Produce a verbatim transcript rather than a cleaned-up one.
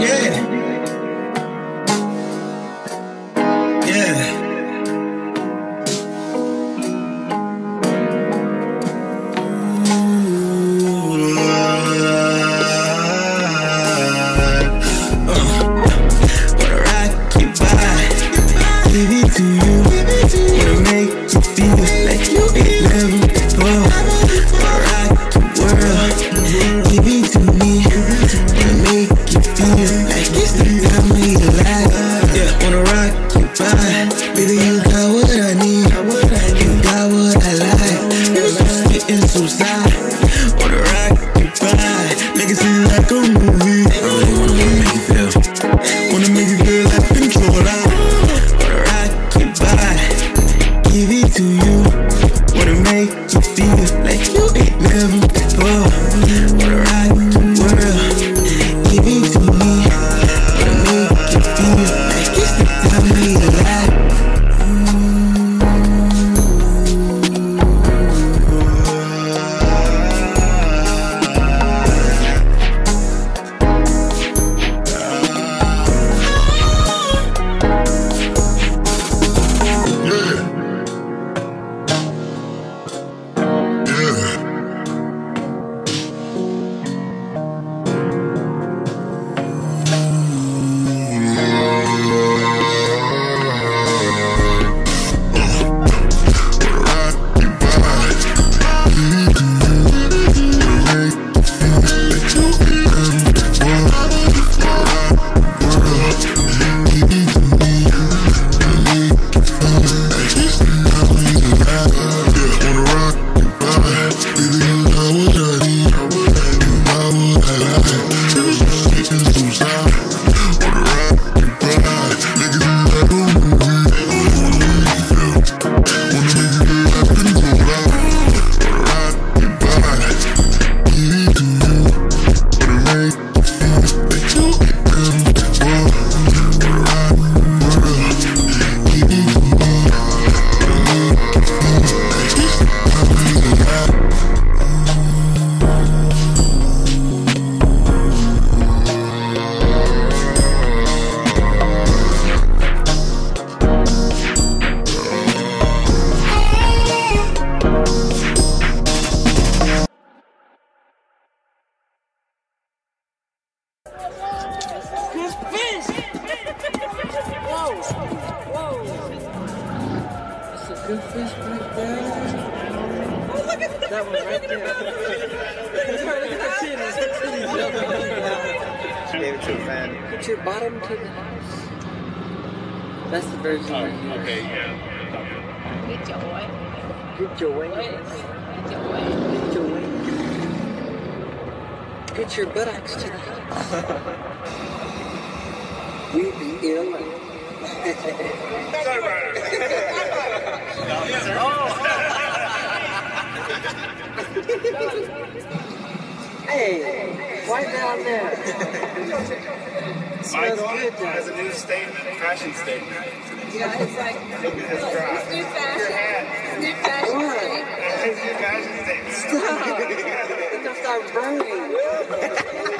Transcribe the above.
Good fish right there. Oh, look at that. That one right there. Look at her titties. Her titties. She gave it to a fan. Put your bottom to the house. That's the version. Oh, okay, yeah. Get your way. Get your way. Get your way. Get your way. Get your buttocks to the house. We be ill. Hey, right down there. Michael has a new statement, fashion statement. Yeah, it's like, Look at his drive. it's new fashion. Your hat. It's new fashion. What? It's new fashion statement. Stop. It's gonna start burning.